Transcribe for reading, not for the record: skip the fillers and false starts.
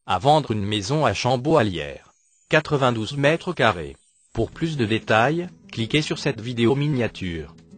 À vendre une maison à Chambaud-Allières. 92 mètres carrés. Pour plus de détails, cliquez sur cette vidéo miniature.